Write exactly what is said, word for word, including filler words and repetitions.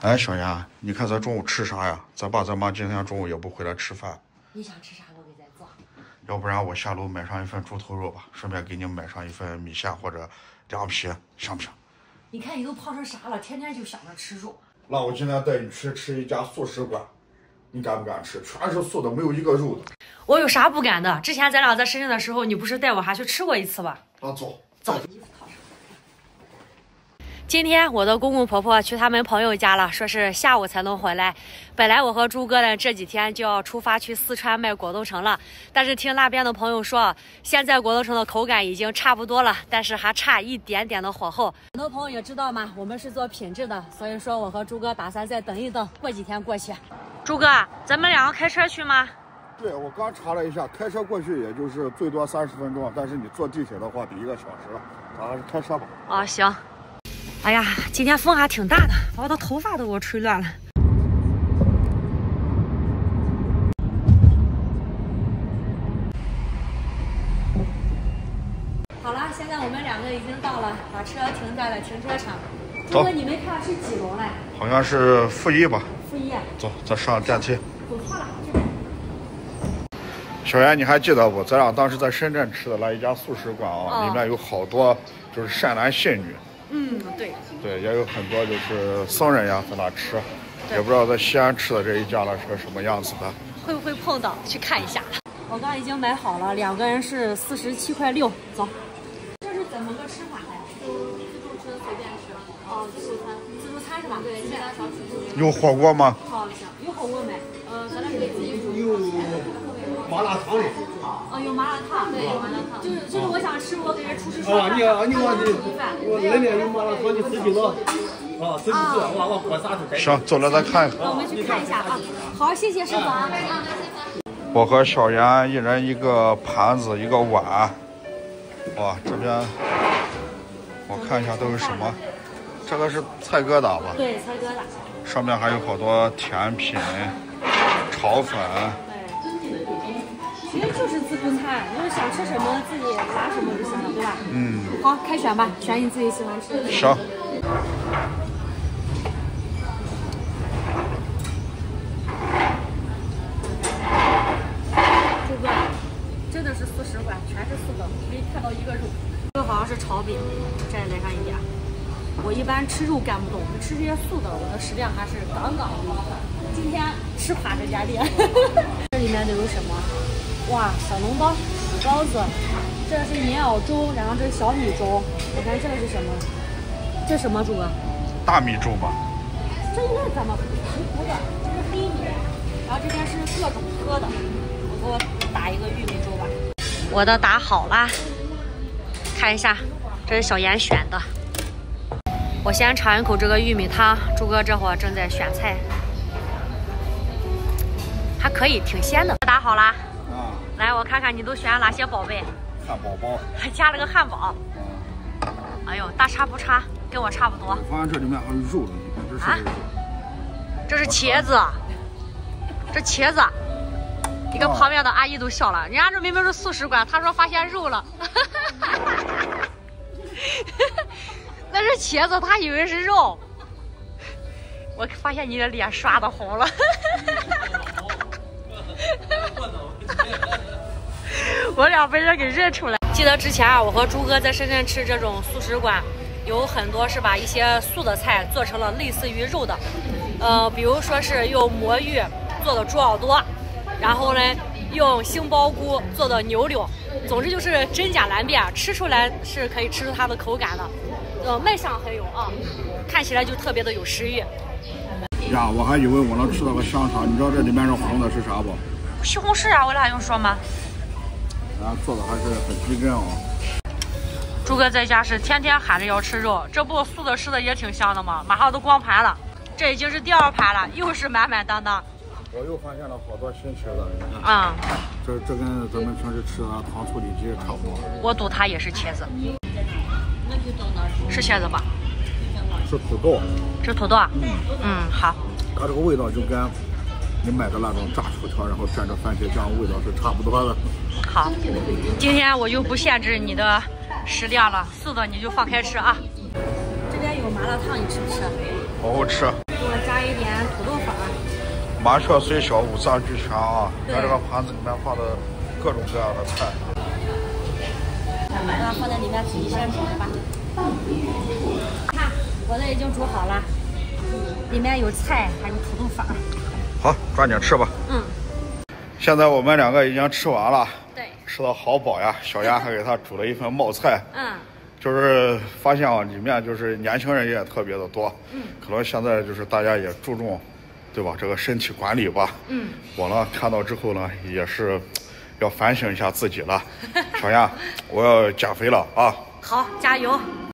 哎，小妍，你看咱中午吃啥呀？咱爸咱妈今天中午也不回来吃饭。 你想吃啥，我给咱做。 要不然我下楼买上一份猪头肉吧，顺便给你买上一份米线或者凉皮，行不行？ 你看你都胖成啥了，天天就想着吃肉。 那我今天带你去吃一家素食馆，你敢不敢吃？全是素的，没有一个肉的。 我有啥不敢的？之前咱俩在深圳的时候，你不是带我还去吃过一次吧？ 啊，走走。今天我的公公婆婆去他们朋友家了，说是下午才能回来。本来我和朱哥呢这几天就要出发去四川卖果冻橙了，但是听那边的朋友说，现在果冻橙的口感已经差不多了，但是还差一点点的火候。很多朋友也知道嘛，我们是做品质的，所以说我和朱哥打算再等一等，过几天过去。朱哥，咱们两个开车去吗？ 对，我刚查了一下，开车过去也就是最多三十分钟，但是你坐地铁的话得一个小时了，咱还是开车吧。 啊，行。哎呀，今天风还挺大的，把我的头发都给我吹乱了。好了，现在我们两个已经到了，把车停在了停车场。朱哥，你们看是几楼嘞？ 好像是负一吧。 负一。 走，咱上电梯。 走错了，这边。 小妍，你还记得不？咱俩当时在深圳吃的那一家素食馆啊， 哦、 里面有好多就是善男信女。 嗯，对。 对，也有很多就是僧人呀在那吃，也不知道在西安吃的这一家呢是个什么样子的。 会不会碰到？去看一下。我刚已经买好了，两个人是四十七块六。走。这是怎么个吃法呀？ 就自助吃随便吃。哦，自助餐。 自助餐是吧？ 对，其他小吃。 有火锅吗？ 好，行，有火锅没？ 呃，咱俩可以自己煮。 有麻辣烫的。 哦，有麻辣烫。 对，有麻辣烫。 就是就是我想吃，我给人厨师说。 啊，你啊你往你我那边有麻辣烫，你自己了。啊，自己做，往往锅撒出来。 行，走了再看一看。 我们去看一下啊。好，谢谢师傅啊。 我和小妍一人一个盘子，一个碗。哇，这边我看一下都有什么。这个是菜疙瘩吧？ 对，菜疙瘩。 上面还有好多甜品、炒粉。 其实就是自助餐，就是想吃什么自己拿什么就行了，对吧？ 嗯。 好，开选吧，选你自己喜欢吃的。 行。 朱哥，真的是素食馆，全是素的，没看到一个肉。这个好像是炒饼，再来上一点。我一般吃肉干不动，吃这些素的，我的食量还是杠杠的。今天吃垮这家店。这里面都有什么？哇，小笼包、土包子，这是莲藕粥，然后这是小米粥。我看这个是什么？这是什么猪啊？ 大米粥吧。 这应该是咱们石斛的，这是黑米，然后这边是各种喝的。我给我打一个玉米粥吧。我的打好了，看一下，这是小妍选的。我先尝一口这个玉米汤，朱哥这会儿正在选菜，还可以，挺鲜的。打好了。 啊。 来，我看看你都选了哪些宝贝？ 汉堡包。 还加了个汉堡。 嗯。 哎呦，大差不差，跟我差不多。 我发现这里面还有肉的，你看这是。啊。 这是茄子，这茄子，你跟旁边的阿姨都笑了。人家这明明是素食馆，她说发现肉了。那是茄子，她以为是肉。我发现你的脸刷的红了。我俩被人给认出来。记得之前啊，我和朱哥在深圳吃这种素食馆，有很多是把一些素的菜做成了类似于肉的，呃，比如说是用魔芋做的猪耳朵，然后呢用杏鲍菇做的牛柳，总之就是真假难辨，吃出来是可以吃出它的口感的，呃，卖相很有啊，看起来就特别的有食欲。 呀，我还以为我能吃到个香肠，你知道这里面是红的是啥不？ 西红柿啊，我俩用说吗？ 啊，做的还是很逼真哦。 朱哥在家是天天喊着要吃肉，这不素的吃的也挺香的吗？马上都光盘了，这已经是第二盘了，又是满满当当。 我又发现了好多新吃的，你看。 啊、 嗯。这这跟咱们平时吃的糖醋里脊差不多。 我赌它也是茄子。是茄子吧？ 是土豆。 是土豆。嗯嗯，好。 它这个味道就跟你买的那种炸薯条，然后蘸着番茄酱，味道是差不多的。 好，今天我就不限制你的食量了，素的你就放开吃啊。这边有麻辣烫，你吃不吃？ 好好吃。 我加一点土豆粉。 麻雀虽小，五脏俱全啊！看这个盘子里面放的各种各样的菜。 把它放在里面自己先煮吧。看，我的已经煮好了，里面有菜，还有土豆粉。 好，抓紧吃吧。 嗯。 现在我们两个已经吃完了， 对， 吃的好饱呀。小丫还给他煮了一份冒菜。 嗯。 就是发现啊，里面就是年轻人也特别的多。 嗯。 可能现在就是大家也注重，对吧？这个身体管理吧。 嗯。 我呢看到之后呢，也是要反省一下自己了。小丫，我要减肥了啊！ 好，加油！